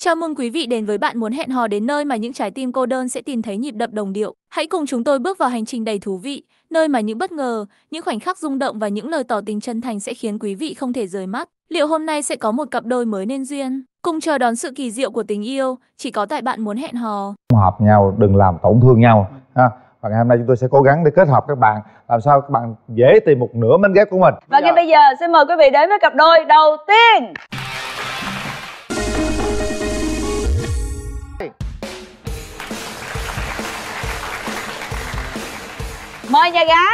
Chào mừng quý vị đến với Bạn Muốn Hẹn Hò, đến nơi mà những trái tim cô đơn sẽ tìm thấy nhịp đập đồng điệu. Hãy cùng chúng tôi bước vào hành trình đầy thú vị, nơi mà những bất ngờ, những khoảnh khắc rung động và những lời tỏ tình chân thành sẽ khiến quý vị không thể rời mắt. Liệu hôm nay sẽ có một cặp đôi mới nên duyên? Cùng chờ đón sự kỳ diệu của tình yêu, chỉ có tại Bạn Muốn Hẹn Hò. Hợp nhau, đừng làm tổn thương nhau ha. Và ngày hôm nay chúng tôi sẽ cố gắng để kết hợp các bạn, làm sao các bạn dễ tìm một nửa mến ghép của mình. Và ngay bây giờ xin mời quý vị đến với cặp đôi đầu tiên. Mời nhà gái.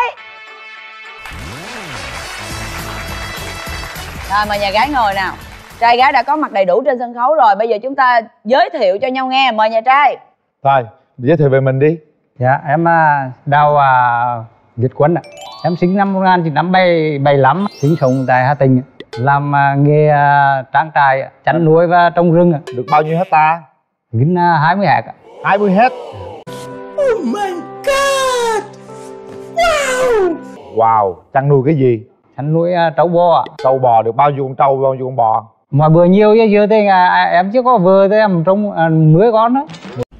Rồi mời nhà gái ngồi nào. Trai gái đã có mặt đầy đủ trên sân khấu rồi. Bây giờ chúng ta giới thiệu cho nhau nghe. Mời nhà trai. Thôi, giới thiệu về mình đi. Dạ, em Đào Việt Quân ạ. Em sinh năm 1975, sinh sống tại Hà Tĩnh. Làm nghề trang trại, chăn nuôi và trồng rừng. Được bao nhiêu hecta? Gần 20 hecta. 20 hecta. Oh my god. Wow. Wow, chăn nuôi cái gì? Chăn nuôi trâu bò. Trâu bò, được bao nhiêu con trâu, bao nhiêu con bò? Mà bữa nhiều chứ chưa thì em chưa có vừa thì em trông 10 con đó.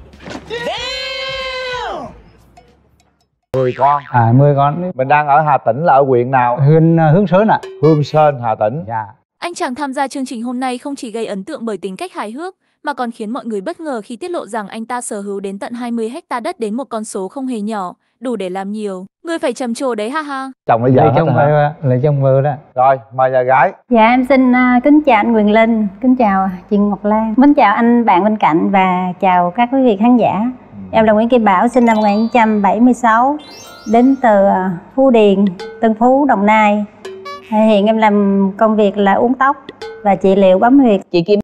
10 con. 10 con. Mình đang ở Hà Tĩnh, là ở huyện nào? Huyện Hương Sơn ạ. Hương Sơn, Hà Tĩnh. Dạ. Anh chàng tham gia chương trình hôm nay không chỉ gây ấn tượng bởi tính cách hài hước, mà còn khiến mọi người bất ngờ khi tiết lộ rằng anh ta sở hữu đến tận 20 hecta đất, đến một con số không hề nhỏ, đủ để làm nhiều người phải trầm trồ đấy ha ha. Chồng lấy vợ Lấy chồng vợ, lấy chồng vợ đó. Rồi, mời nhà gái. Dạ em xin kính chào anh Quyền Linh, kính chào chị Ngọc Lan, kính chào anh bạn bên cạnh và chào các quý vị khán giả. Em là Nguyễn Kim Bảo, sinh năm 1976, đến từ Phú Điền, Tân Phú, Đồng Nai. Hiện em làm công việc là uốn tóc và trị liệu bấm huyệt. Chị Kim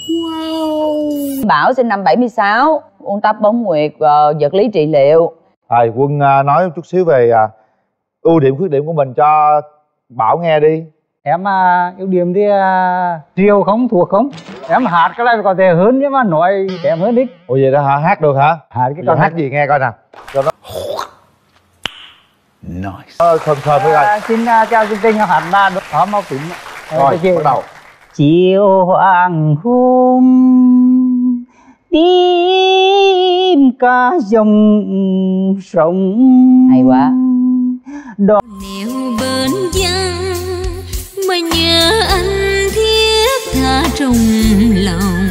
Bảo sinh năm 76, uốn tóc bấm huyệt, vật lý trị liệu. Rồi, Quân nói chút xíu về ưu điểm khuyết điểm của mình cho Bảo nghe đi. Em ưu điểm thì riêu không, thuộc không. Em hát cái này có thể hơn nhưng mà nói kém hơn ít. Ủa vậy đó hả? Hát được hả? Hát cái con hát gì nghe coi nè. Cho nó Nice. thơm thơm với coi. Xin chào chương trình, hát là đó mau tính. Rồi, bắt đầu. Chiều hoàng hôn tim ca dòng sông. Hay quá. Đó. Nẻo bên giăng mà nhớ anh thiết tha trong lòng,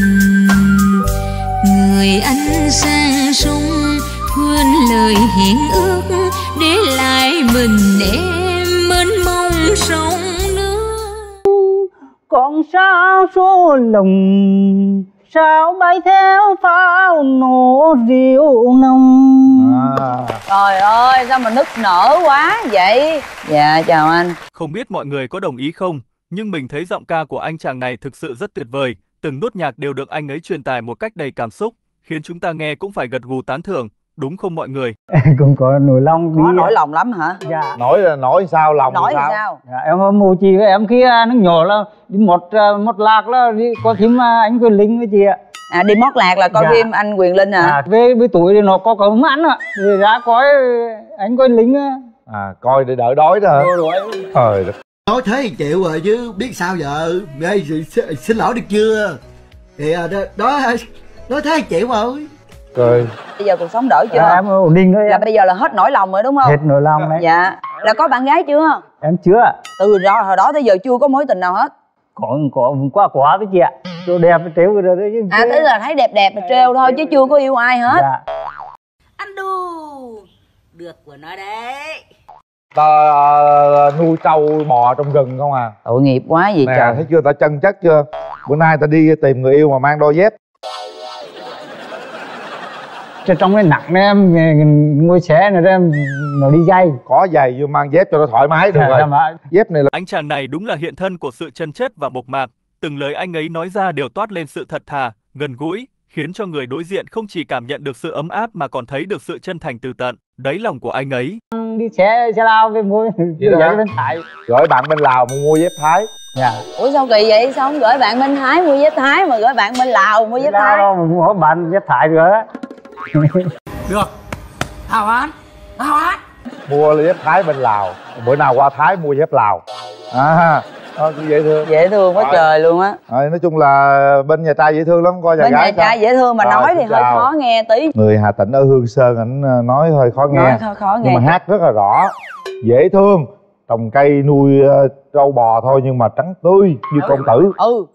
người anh sang sông quên lời hẹn ước, để lại mình em mênh mông sông nước. Còn sao số lòng sao bay theo pháo nổ rượu nồng. Trời ơi, sao mà nức nở quá vậy? Dạ, chào anh. Không biết mọi người có đồng ý không, nhưng mình thấy giọng ca của anh chàng này thực sự rất tuyệt vời. Từng nốt nhạc đều được anh ấy truyền tải một cách đầy cảm xúc, khiến chúng ta nghe cũng phải gật gù tán thưởng, đúng không mọi người? Cũng có nỗi lòng. Có nỗi lòng lắm hả? Dạ. Nổi là nổi sao, lòng Nổi sao? sao? Dạ, em hôm mù chị với em kia nó nhỏ là đi một lạc là đi có phim anh Quyền Linh với chị ạ. Đi mót lạc là coi Dạ. phim anh Quyền Linh hả? Với tuổi thì nó có cơm ăn ạ, thì ra coi anh Quyền Linh á. Coi để đỡ đói đó hả? Trời đất. Nói thế thì chịu rồi chứ biết sao giờ. Đây, xin lỗi được chưa? Thì đó nói thế thì chịu rồi. Rồi. Bây giờ cuộc sống đỡ chưa? Em ổn định thôi. Là bây giờ là hết nỗi lòng rồi đúng không? Hết nỗi lòng đấy. Dạ. Là có bạn gái chưa? Em chưa. Từ đó hồi đó tới giờ chưa có mối tình nào hết. Có quá đấy chị ạ. Đồ đẹp trêu rồi đấy chứ. Tức là thấy đẹp đẹp mà trêu thôi chứ chưa có yêu ai hết. Dạ. Anh đù được của nó đấy. Ta nuôi trâu bò trong rừng không à? Tội nghiệp quá gì nè, trời. thấy chưa, ta chân chất chưa? Bữa nay ta đi tìm người yêu mà mang đôi dép. Trong cái nặng này em ngồi xe này em nó đi giày. Có giày vô mang dép cho nó thoải mái được rồi. Dép này là... Anh chàng này đúng là hiện thân của sự chân chất và mộc mạc. Từng lời anh ấy nói ra đều toát lên sự thật thà, gần gũi, khiến cho người đối diện không chỉ cảm nhận được sự ấm áp mà còn thấy được sự chân thành từ tận đáy lòng của anh ấy. Đi xe Lao về mua giày bên Thái. Gửi bạn bên Lào mua dép Thái. Dạ. Ủa sao kỳ vậy? Sao không gửi bạn bên Thái mua dép Thái mà gửi bạn bên Lào mua dép Thái? Mua bạn dép Thái rồi á. Được. Hào án. Mua dép Thái bên Lào. Bữa nào qua Thái mua dép Lào. Cũng dễ thương. Dễ thương quá trời luôn á. Nói chung là bên nhà trai dễ thương lắm, coi nhà bên gái nhà trai dễ thương mà nói thì hơi khó nghe tí. Người Hà Tĩnh ở Hương Sơn ảnh nói hơi khó nghe, khó nghe nhưng mà hát rất là rõ, dễ thương. Trồng cây nuôi trâu bò thôi nhưng mà trắng tươi như công tử.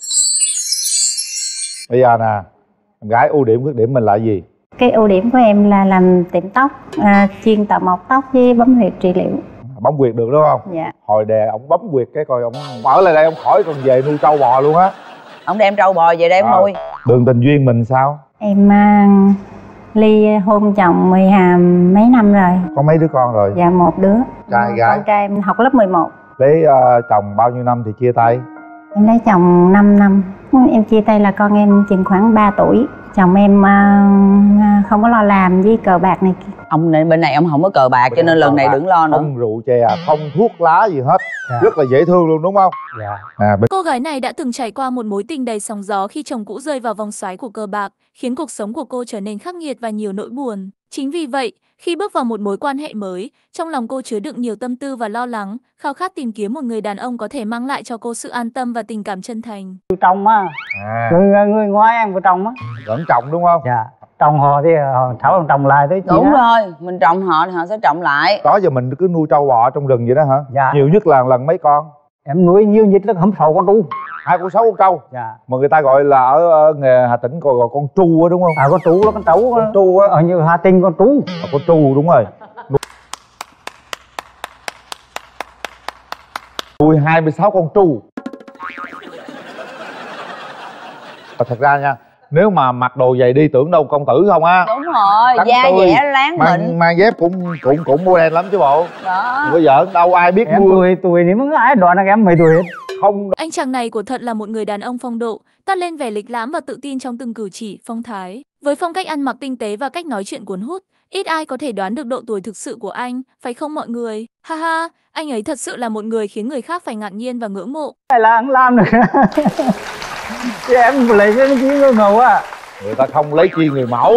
Bây giờ nè, em gái ưu điểm khuyết điểm mình là gì? Cái ưu điểm của em là làm tiệm tóc, chuyên tạo mọc tóc với bấm huyệt trị liệu. Bấm huyệt được đúng không? Dạ. Hồi đè ông bấm huyệt cái coi ông ở lại đây ông khỏi còn về nuôi trâu bò luôn á. Ông đem trâu bò về đây em nuôi. Đường tình duyên mình sao? Em ly hôn chồng mấy năm rồi. Có mấy đứa con rồi? Dạ 1 đứa. Trai gái? Con trai em học lớp 11. Lấy chồng bao nhiêu năm thì chia tay? Em lấy chồng 5 năm. Em chia tay là con em chừng khoảng 3 tuổi. Chồng em không có lo làm với cờ bạc này kia. Ông này bên này ông không có cờ bạc cho nên lần này đừng lo nữa. Không rượu chè, không thuốc lá gì hết. Rất là dễ thương luôn đúng không? Cô gái này đã từng trải qua một mối tình đầy sóng gió khi chồng cũ rơi vào vòng xoáy của cờ bạc, khiến cuộc sống của cô trở nên khắc nghiệt và nhiều nỗi buồn. Chính vì vậy, khi bước vào một mối quan hệ mới, trong lòng cô chứa đựng nhiều tâm tư và lo lắng, khao khát tìm kiếm một người đàn ông có thể mang lại cho cô sự an tâm và tình cảm chân thành. Trong á, người ngoài em của trong á. Vẫn trồng đúng không? Dạ. Trồng họ thì họ tháo trồng lại tới. Đúng rồi, mình trồng họ thì họ sẽ trồng lại. Đó giờ mình cứ nuôi trâu bò trong rừng vậy đó hả? Dạ. Nhiều nhất là lần mấy con? Em nuôi nhiều nhất là không 6 con trâu. 2 con 6 con trâu. Dạ. Mà người ta gọi là ở nghề Hà Tĩnh gọi con tru á đúng không? Con trú đó, con trấu. Con tru á. Ở như Hà Tĩnh con trú. Con tru đúng rồi. Nuôi 26 con tru. Thật ra nha, nếu mà mặc đồ giày đi tưởng đâu công tử không á. Đúng rồi, da dẻ láng mịn. Mang dép cũng modern lắm chứ bộ. Đó. Bây giờ đâu ai biết em tuổi nếu mà ai đoán là em mấy tuổi hết. Không. Anh chàng này của thật là một người đàn ông phong độ, toát lên vẻ lịch lãm và tự tin trong từng cử chỉ, phong thái. Với phong cách ăn mặc tinh tế và cách nói chuyện cuốn hút, ít ai có thể đoán được độ tuổi thực sự của anh, phải không mọi người? Ha ha, anh ấy thật sự là một người khiến người khác phải ngạc nhiên và ngưỡng mộ. Phải là anh làm được. Chứ em lấy cái chi người mẫu à. Người ta không lấy chi người mẫu.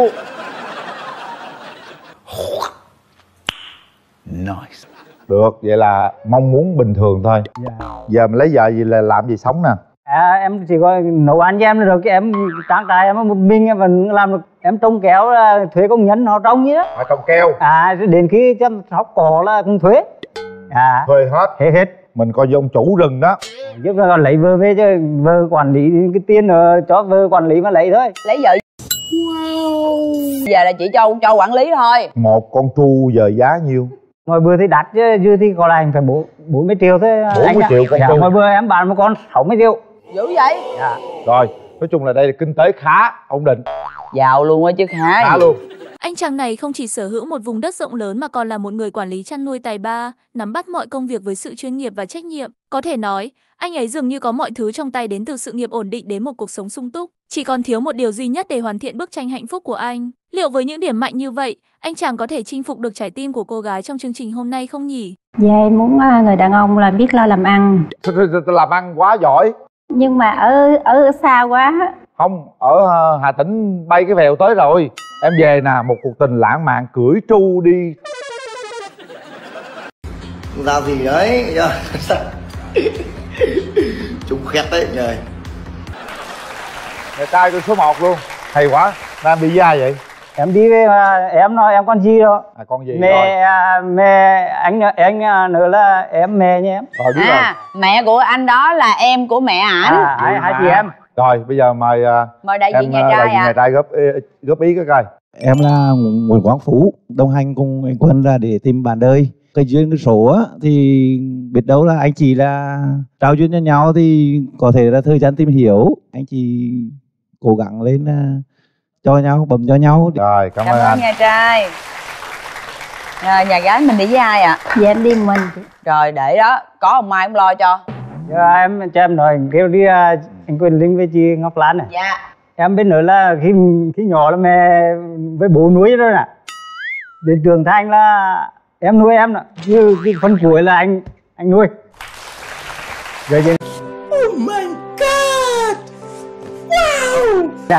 Nice. Được, vậy là mong muốn bình thường thôi. Giờ mình lấy vợ gì là làm gì sống nè? Em chỉ có nấu ăn cho em được, cái em trang trại em một mình em vẫn làm được. Em trông kéo là thuê công nhân họ trông như đó. Họ trồng keo? Đến khi chăm sóc cỏ là cũng thuê. Thuê hết? Hết. Mình coi như ông chủ rừng đó. Giúp là lấy vợ về chứ vợ quản lý cái tiền cho vợ quản lý mà lấy thôi. Lấy vợ. Wow. Giờ là chỉ cho quản lý thôi. Một con tru giờ giá nhiêu? Mọi bữa thì đắt chứ dư thì còn lại phải 40 triệu thôi. 40 triệu con tru. Mọi bữa em bán một con 60 triệu. Dữ vậy? Dạ. Rồi, nói chung là đây là kinh tế khá, ổn định. Giàu luôn á chứ khá luôn. Anh chàng này không chỉ sở hữu một vùng đất rộng lớn mà còn là một người quản lý chăn nuôi tài ba, nắm bắt mọi công việc với sự chuyên nghiệp và trách nhiệm. Có thể nói, anh ấy dường như có mọi thứ trong tay, đến từ sự nghiệp ổn định đến một cuộc sống sung túc. Chỉ còn thiếu một điều duy nhất để hoàn thiện bức tranh hạnh phúc của anh. Liệu với những điểm mạnh như vậy, anh chàng có thể chinh phục được trái tim của cô gái trong chương trình hôm nay không nhỉ? Dạ em muốn người đàn ông là biết lo làm ăn. Làm ăn quá giỏi. Nhưng mà ở xa quá. Không, ở Hà Tĩnh bay cái phèo tới rồi. Em về nè, một cuộc tình lãng mạn cưỡi tru đi. Ra gì đấy? Chúng khét đấy trời. Nhà trai tôi số 1 luôn. Hay quá. Nam đi với ai vậy? Em đi với em nói em con gì đó. Con gì mẹ, rồi? Mẹ anh nữa là em mẹ nha em. Rồi biết rồi. Mẹ của anh đó là em của mẹ ảnh. Hai chị em. Rồi bây giờ mời đại diện nhà trai nhà trai góp ý cái coi. Em là Nguyễn Quang Phú, đồng hành cùng anh Quân là để tìm bạn đời. Cái duyên cái số á thì biết đâu là anh chị là trao duyên cho nhau thì có thể là thời gian tìm hiểu. Anh chị cố gắng lên cho nhau, bấm cho nhau. Rồi cảm ơn anh. Nhà trai. Rồi nhà gái mình đi với ai ạ? Dạ em đi mình. Rồi để đó, có ông Mai ông lo cho. Em cho em nói kêu đi anh Quỳnh Linh với chị Ngọc Lan này. Dạ. Em biết nữa là khi nhỏ là mẹ với bố nuôi rồi nè. Đến trưởng thành là em nuôi em nè. Như cái phần cuối là anh nuôi. Rồi chứ. Oh my god. Wow. Dạ.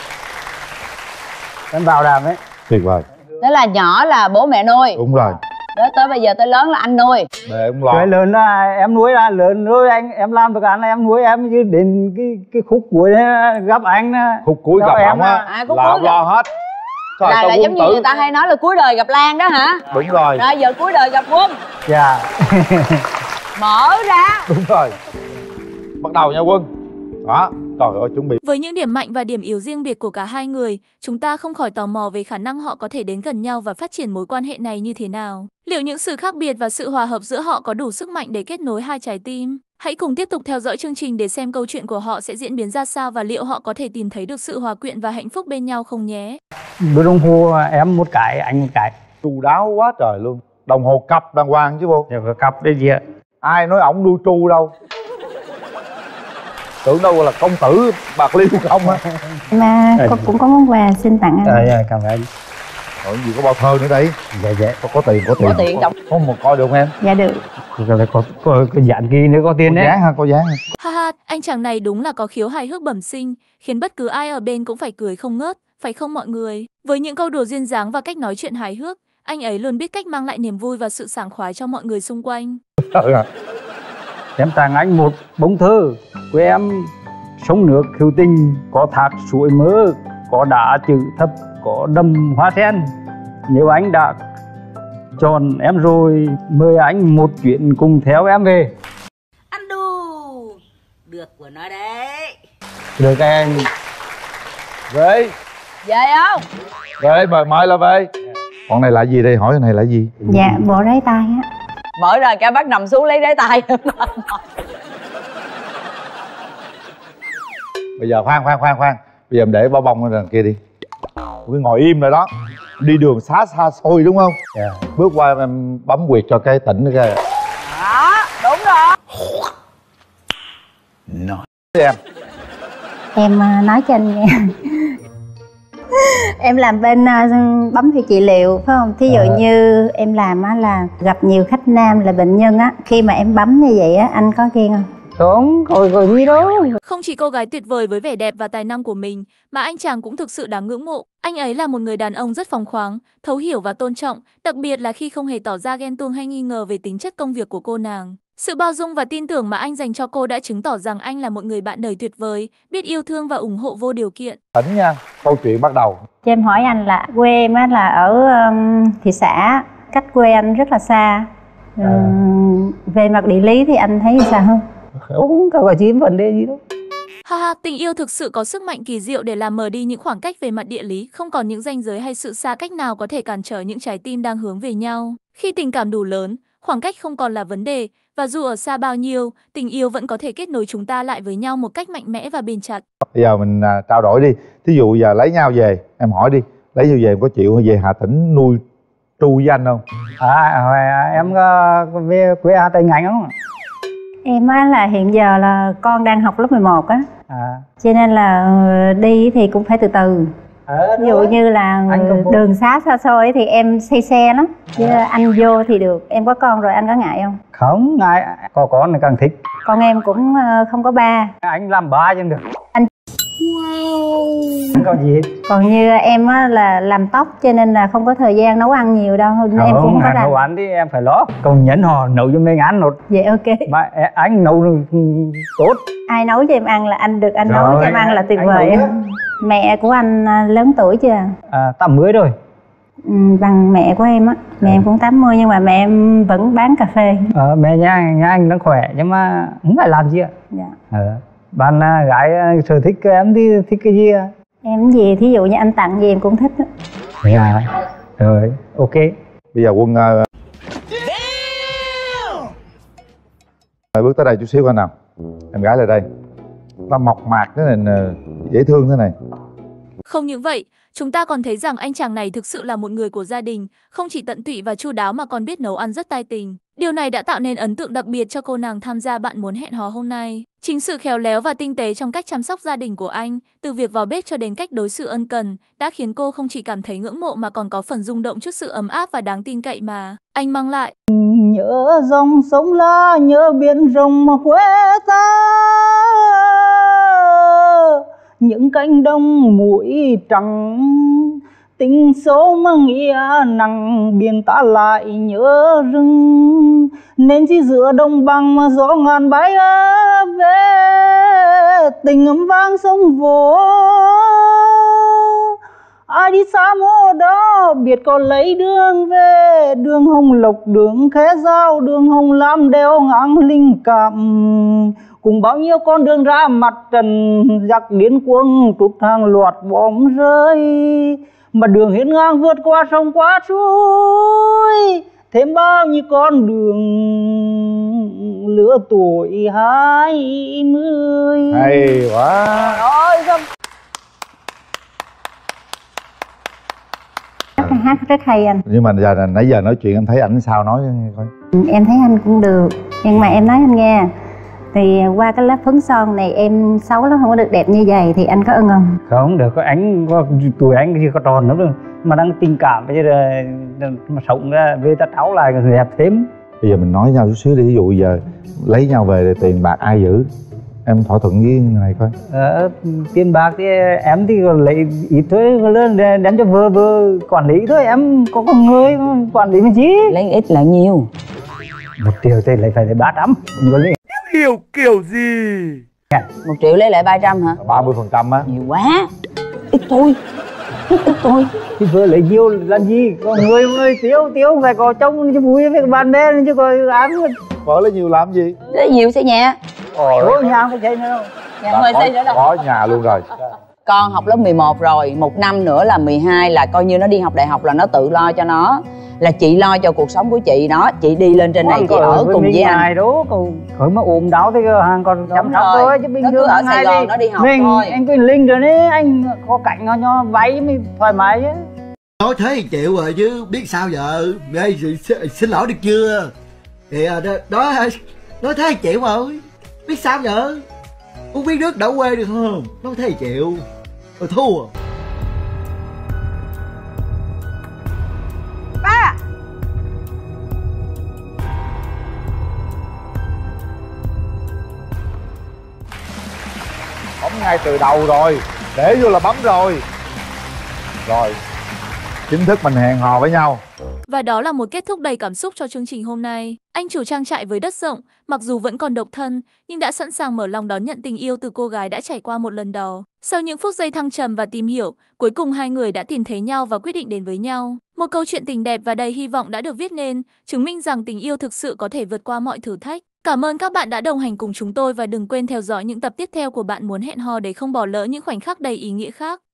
Em bảo đảm ấy. Tuyệt vời. Đó là nhỏ là bố mẹ nuôi. Đúng rồi. Tới bây giờ tới lớn là anh nuôi. Để ông lo. Cái lớn là em nuôi, là lớn nuôi anh, em làm tất cả là em nuôi em, chứ đến cái khúc cuối gặp anh. Khúc cuối gặp em ông á khúc là cuối ông lo hết. Trời, là giống như người ta hay nói là cuối đời gặp Lan đó hả? Đúng rồi. Rồi giờ cuối đời gặp Quân. Dạ. Mở ra. Đúng rồi. Bắt đầu nha Quân. Đó, trời ơi chuẩn bị. Với những điểm mạnh và điểm yếu riêng biệt của cả hai người, chúng ta không khỏi tò mò về khả năng họ có thể đến gần nhau và phát triển mối quan hệ này như thế nào. Liệu những sự khác biệt và sự hòa hợp giữa họ có đủ sức mạnh để kết nối hai trái tim? Hãy cùng tiếp tục theo dõi chương trình để xem câu chuyện của họ sẽ diễn biến ra sao và liệu họ có thể tìm thấy được sự hòa quyện và hạnh phúc bên nhau không nhé. Bữa đồng hồ em một cái, anh một cái. Chu đáo quá trời luôn. Đồng hồ cặp đàng hoàng chứ bộ. Dạ, có cặp đấy gì ạ? Ai nói ổng nuôi tru đâu. Tưởng đâu là công tử Bạc Liêu không á. Mà cũng có món quà xin tặng anh. Dạ, cảm ơn anh. Rồi gì có bao thơ nữa đấy. Dạ, dạ. Có tiền, có tiền. Có tiền trọng. Có một coi được không em? Dạ được. Có dán ghi nữa, có tiền đấy. Có dán ha, có dán. Ha ha, anh chàng này đúng là có khiếu hài hước bẩm sinh, khiến bất cứ ai ở bên cũng phải cười không ngớt, phải không mọi người? Với những câu đùa duyên dáng và cách nói chuyện hài hước, anh ấy luôn biết cách mang lại niềm vui và sự sảng khoái cho mọi người xung quanh. Em tặng anh một bông thơ của em. Sông nước hữu tình, có thác suối mơ, có đá chữ thập, có đầm hoa sen. Nếu anh đã chọn em rồi, mời anh một chuyến cùng theo em về. Ăn đù được của nó đấy. Được anh. Về. Về không? Về, mời là về. Con này là gì đây? Hỏi cái này là gì? Dạ, bộ ráy tay á. Mở ra cả bắt nằm xuống lấy đáy tay. Bây giờ khoan. Bây giờ em để bao bông lên đằng kia đi. Cứ ngồi im rồi đó. Đi đường xa xôi đúng không? Dạ. Bước qua em bấm quyệt cho cái tỉnh nữa kìa. Đó, đúng rồi. Nói em. Em nói cho anh nghe. Em làm bên bấm huyệt trị liệu phải không? Thí dụ như em làm á là gặp nhiều khách nam là bệnh nhân á, khi mà em bấm như vậy á, anh có ghen không? Đúng, rồi gì đó. Không chỉ cô gái tuyệt vời với vẻ đẹp và tài năng của mình, mà anh chàng cũng thực sự đáng ngưỡng mộ. Anh ấy là một người đàn ông rất phóng khoáng, thấu hiểu và tôn trọng, đặc biệt là khi không hề tỏ ra ghen tuông hay nghi ngờ về tính chất công việc của cô nàng. Sự bao dung và tin tưởng mà anh dành cho cô đã chứng tỏ rằng anh là một người bạn đời tuyệt vời, biết yêu thương và ủng hộ vô điều kiện. Tỉnh nha, câu chuyện bắt đầu. Cho em hỏi anh là quê em á là ở thị xã, cách quê anh rất là xa. Về mặt địa lý thì anh thấy sao không? Không có chiếm vấn đề gì đâu. Ha ha, tình yêu thực sự có sức mạnh kỳ diệu để làm mờ đi những khoảng cách về mặt địa lý, không còn những ranh giới hay sự xa cách nào có thể cản trở những trái tim đang hướng về nhau. Khi tình cảm đủ lớn, khoảng cách không còn là vấn đề, và dù ở xa bao nhiêu, tình yêu vẫn có thể kết nối chúng ta lại với nhau một cách mạnh mẽ và bền chặt. Bây giờ mình trao đổi đi. Thí dụ giờ lấy nhau về, em hỏi đi. Lấy nhau về em có chịu về Hà Tĩnh nuôi tru với anh không? Em về quê Hà Tĩnh Ngành không? Em á là hiện giờ là con đang học lớp 11 á. Cho nên là đi thì cũng phải từ từ. Ví dụ như là đường xá xa xôi thì em say xe lắm. Chứ anh vô thì được. Em có con rồi anh có ngại không? Không ngại, có con thì càng thích. Con em cũng không có ba. Anh làm ba chứ được. Anh Anh có gì? Còn như em á là làm tóc cho nên là không có thời gian nấu ăn nhiều đâu. Không, em cũng không có nấu ăn thì em phải lo. Còn nhẫn họ nấu cho mình ăn một. Vậy ok. Mà anh nấu tốt. Ai nấu cho em ăn là anh được, anh nấu cho em ăn là tuyệt vời. Mẹ của anh lớn tuổi chưa? 80 rồi. Bằng mẹ của em á. Mẹ em cũng 80 nhưng mà mẹ em vẫn bán cà phê. Mẹ nhà anh đang khỏe nhưng mà không phải làm gì ạ. Dạ. Bạn gái sở thích em thì thích cái gì ạ? Em gì, thí dụ như anh tặng gì em cũng thích á. Dạ. Rồi, ok. Bây giờ Quân bước tới đây chút xíu coi nào. Em gái lại đây. Nó mộc mạc thế này, dễ thương thế này. Không những vậy, chúng ta còn thấy rằng anh chàng này thực sự là một người của gia đình, không chỉ tận tụy và chu đáo mà còn biết nấu ăn rất tài tình. Điều này đã tạo nên ấn tượng đặc biệt cho cô nàng tham gia bạn muốn hẹn hò hôm nay. Chính sự khéo léo và tinh tế trong cách chăm sóc gia đình của anh, từ việc vào bếp cho đến cách đối xử ân cần, đã khiến cô không chỉ cảm thấy ngưỡng mộ mà còn có phần rung động trước sự ấm áp và đáng tin cậy mà anh mang lại. Nhớ dòng sông La, nhớ biển rộng quê ta, những cánh đồng muối trắng tình sâu mà nghĩa nặng, biển ta lại nhớ rừng. Nên chỉ giữa đồng bằng mà gió ngàn bãi về, tình âm vang sông vô. Ai đi xa mô đó biết có lấy đường về, đường Hồng Lộc, đường Khé Giao, đường Hồng Lam đeo ngang linh cảm. Cùng bao nhiêu con đường ra mặt trần, giặc điên cuồng trút hàng loạt bom rơi. Mà đường hiên ngang vượt qua sông qua suối, thêm bao nhiêu con đường lứa tuổi 20. Hay quá. Ôi sao Hát rất hay anh. Nhưng mà giờ nãy giờ nói chuyện em thấy ảnh sao, nói coi. Em thấy anh cũng được, nhưng mà em nói anh nghe, thì qua cái lớp phấn son này em xấu lắm, không có được đẹp như vậy, thì anh có ưng không? Không được, có anh có tuổi anh kia có tròn lắm rồi, mà đang tình cảm bây giờ mà sống ra về ta tráo lại rồi đẹp thêm. Bây giờ mình nói nhau chút xíu đi, ví dụ giờ lấy nhau về thì tiền bạc ai giữ? Em thỏa thuận với người này coi. Tiền bạc thì em thì còn lấy ít thôi, lớn đem cho vợ quản lý thôi, em có con người quản lý mà chí. lấy ít là nhiêu? 1 triệu thì lấy phải lấy 300. Hiểu kiểu gì? 1 triệu lấy lại 300 hả? 30% á. Nhiều quá. Ít thôi. Ít thôi. Thì vợ lấy nhiều làm gì? Còn người tiêu phải có trông cho vui với bạn bè chứ có ăn. Vợ lấy nhiều làm gì? Lấy nhiều xây nhà. Ủa nhà không phải xây nữa đâu. Nhà không phải xây nữa đâu. Có nhà luôn rồi. Con học lớp 11 rồi, 1 năm nữa là 12, là coi như nó đi học đại học là nó tự lo cho nó. Là chị lo cho cuộc sống của chị đó, chị đi lên trên này chị ở cùng với anh. Đó còn khởi mà ốm đau thì hàng còn chăm sóc thôi chứ bình thường ở Sài Gòn nó đi học mình, thôi. anh Quỳnh Linh rồi đấy, anh có cảnh nó váy mới thoải mái chứ. Nói thế chịu rồi chứ biết sao giờ. Ê, xin lỗi được chưa? Thì đó nói thế chịu rồi, biết sao giờ. Uống biết nước đậu quê được không? Nói thế chịu rồi, thua. Ba. Bấm ngay từ đầu rồi, để vô là bấm rồi. Rồi, chính thức mình hẹn hò với nhau. Và đó là một kết thúc đầy cảm xúc cho chương trình hôm nay. Anh chủ trang trại với đất rộng, mặc dù vẫn còn độc thân, nhưng đã sẵn sàng mở lòng đón nhận tình yêu từ cô gái đã trải qua một lần đầu. Sau những phút giây thăng trầm và tìm hiểu, cuối cùng hai người đã tìm thấy nhau và quyết định đến với nhau. Một câu chuyện tình đẹp và đầy hy vọng đã được viết nên, chứng minh rằng tình yêu thực sự có thể vượt qua mọi thử thách. Cảm ơn các bạn đã đồng hành cùng chúng tôi và đừng quên theo dõi những tập tiếp theo của Bạn Muốn Hẹn Hò để không bỏ lỡ những khoảnh khắc đầy ý nghĩa khác.